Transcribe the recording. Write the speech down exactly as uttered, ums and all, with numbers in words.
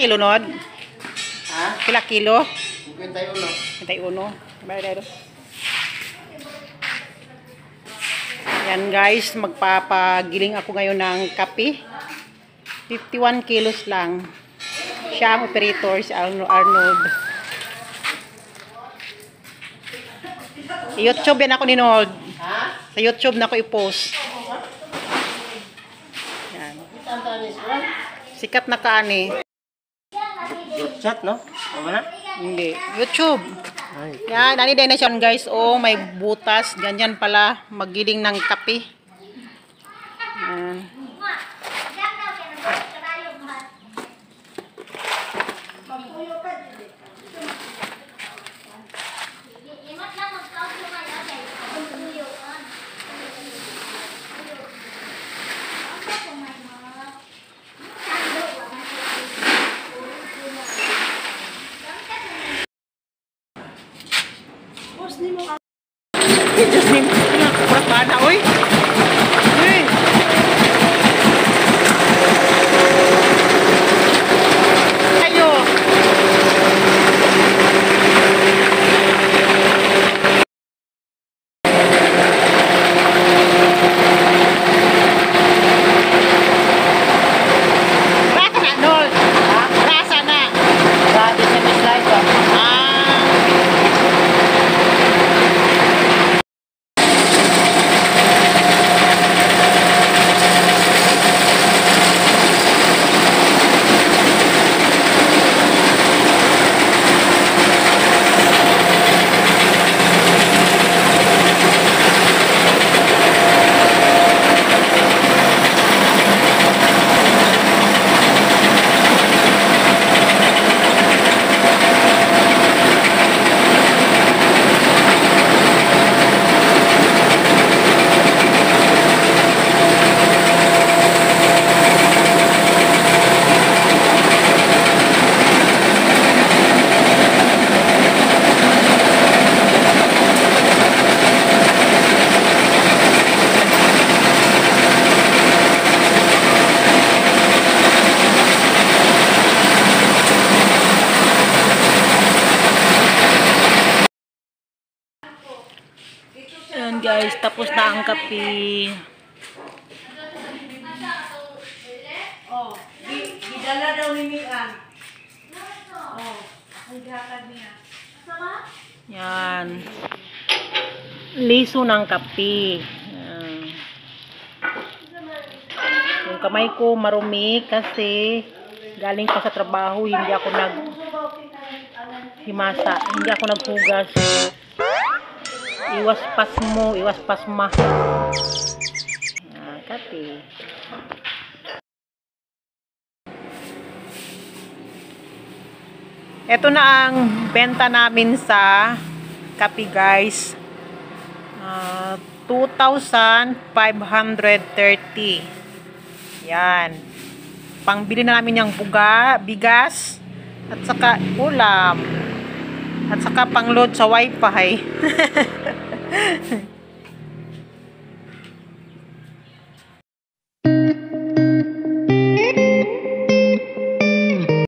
kilo nod? Ha? Pila kilo? fifty-one. fifty-one. Bayad. Yan guys, magpapagiling ako ngayon ng kape. fifty-one kilos lang. Siya ang operator, si Arnold. Sa YouTube yan ako ninood. Ha? Sa YouTube na ako i-post. Yan. Sikat na kaani. Chat, no? Ano na? Hindi. YouTube. Ay. Yan, ani din na siya guys. Oh, may butas. Ganyan pala. Magiling ng kape. Yan. Just name kurang mana oi. Hey. Ayo. Rasa na nol. Rasa na. Grabe sa may slide ba? Ayan guys, tapos na ang kape. Oh, gidala daw ni Mian. Oh, ang gatag niya. Sama? Yan. Liso ng kape. Yan. Yung kamay ko marumi kasi galing pa sa trabaho, hindi ako nag himasa, hindi ako naghugas. Iwas pasmo, iwas pasma. Ah, kape. Ito na ang benta namin sa kape guys. Uh, two thousand five hundred thirty. Yan. Pangbili na namin yung buga, bigas, at saka ulam. At saka pang-load sa wifi.